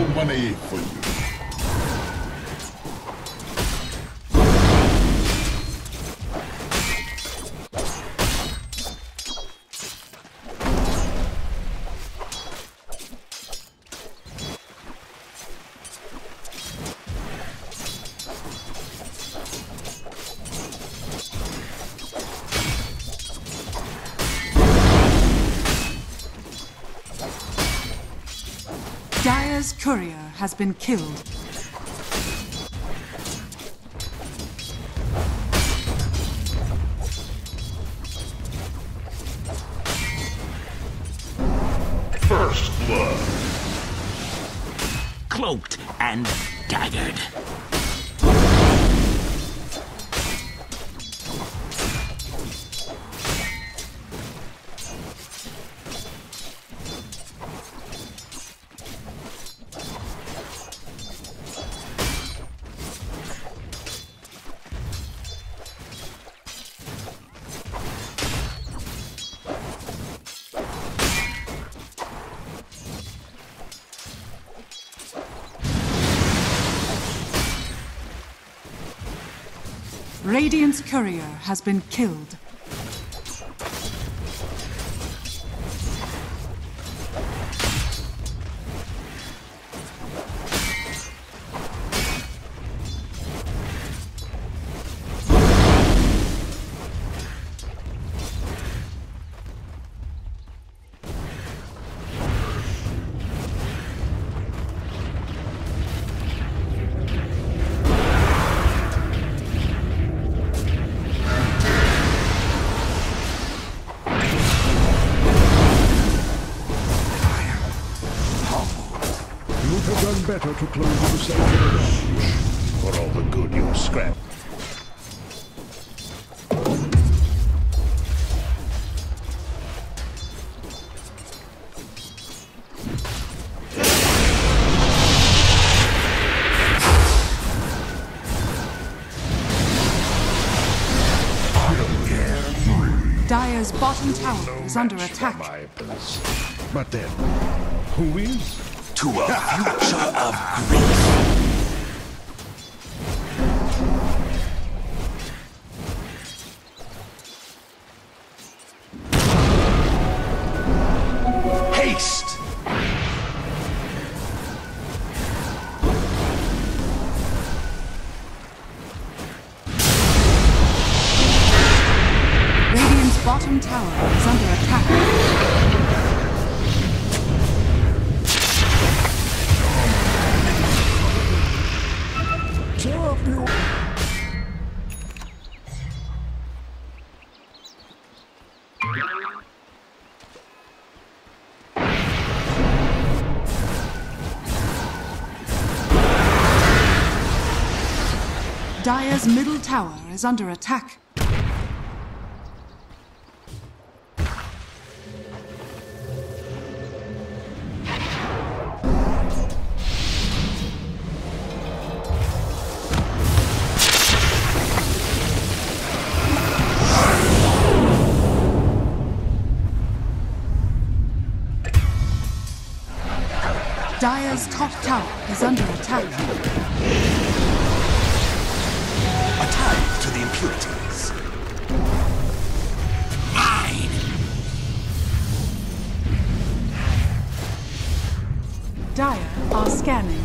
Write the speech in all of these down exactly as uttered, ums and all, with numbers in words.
no money for you. Dire's courier has been killed. First blood. Cloaked and daggered. Radiant's courier has been killed. Better to close yourself in a lounge. For all the good you'll scrap. Dire's bottom tower is under attack. But then, who is? To a future of grief. Haste! Radiant's bottom tower is under attack. Dire's middle tower is under attack. Dire's top tower is under attack. Attack to the impurities. Mine! Dire are scanning.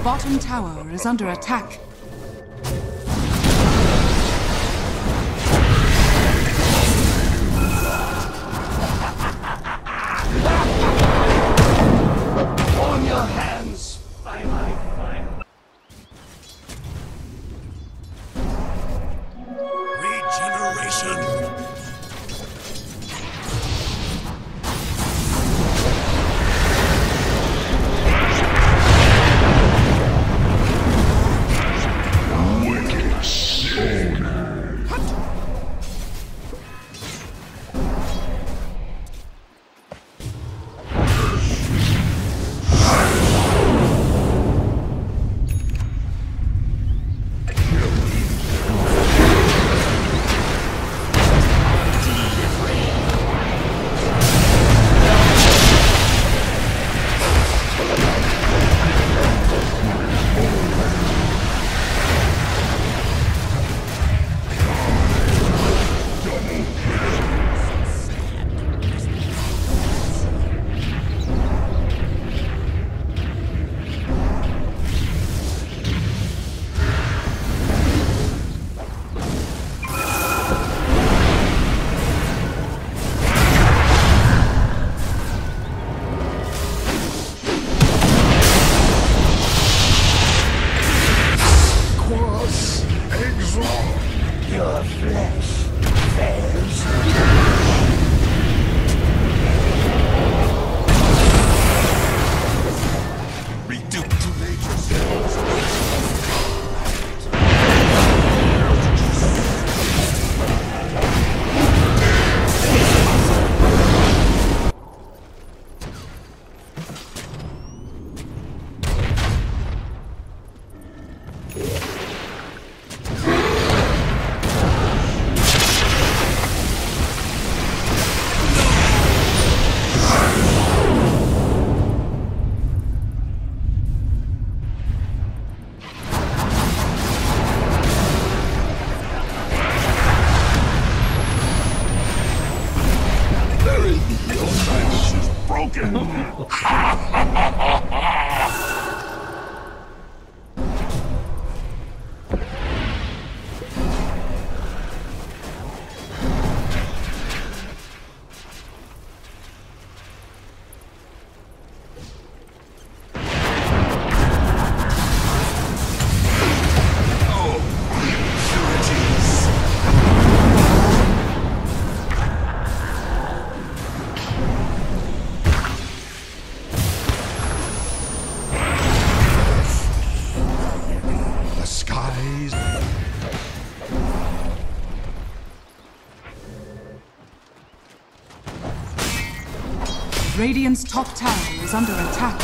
bottom tower is under attack. Warm your hands by my fire. Regeneration. Your flesh fails. Reduce to nature cells. Radiant's top tower is under attack.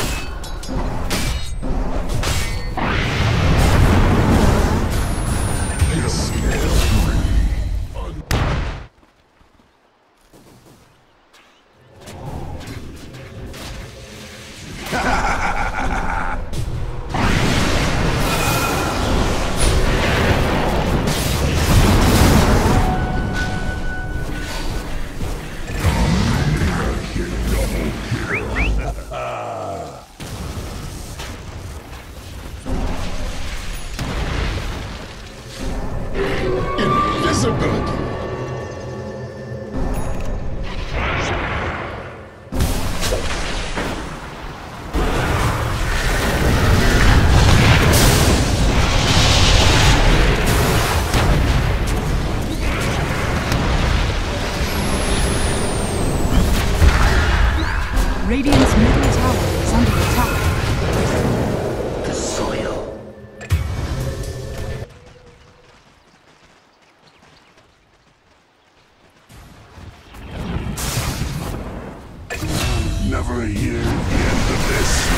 Invisibility. Radiant's middle tower is under attack. The soil. Never hear the end of this.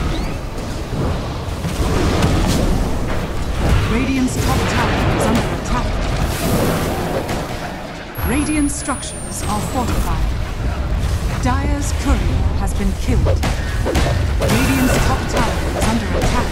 Radiant's top tower is under attack. structures are fortified. Dire's courier has been killed. Radiant's top tower is under attack.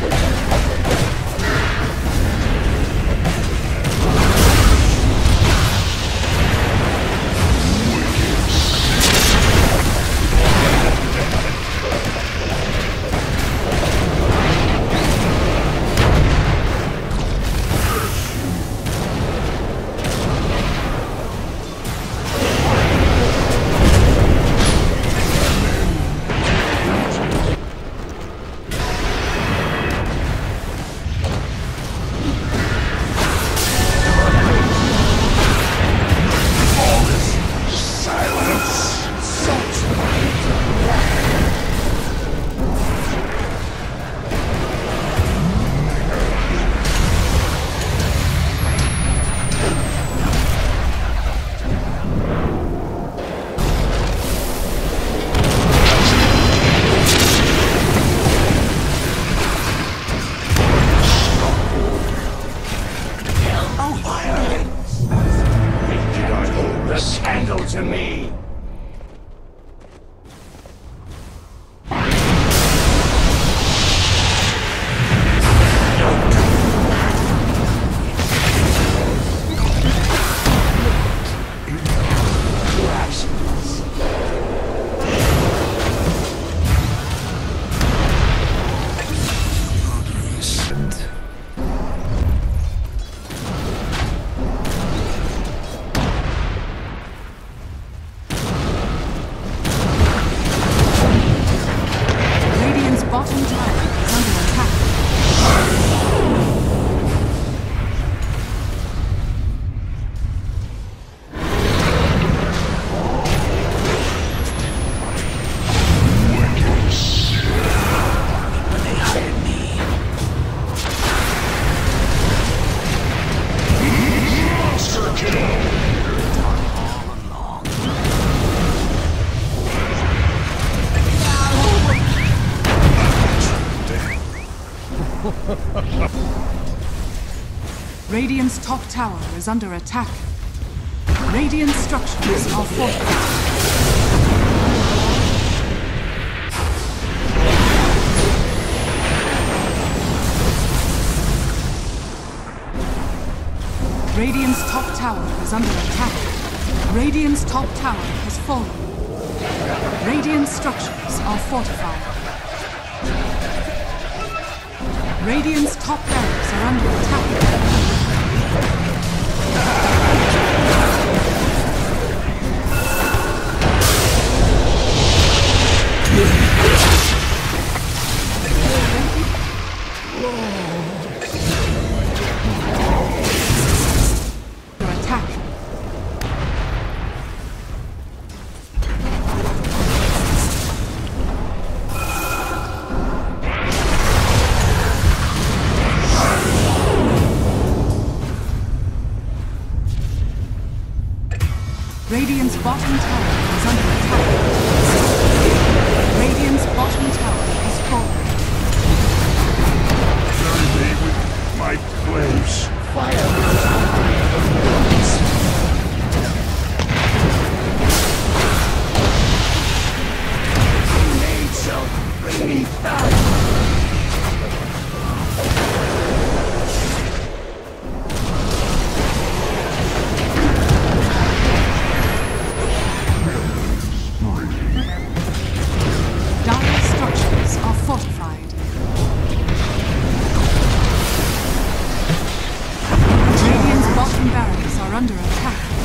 To me. Radiant's top tower is under attack. Radiant structures are fortified. Radiant's top tower is under attack. Radiant's top tower has fallen. Radiant structures are fortified. Radiant's top barracks are under attack. Radiant's bottom tower is under attack. Radiant's bottom tower is falling. Bury me with my flames. Fire! Made so bring me back. Fortified. Radiant's bottom barracks are under attack.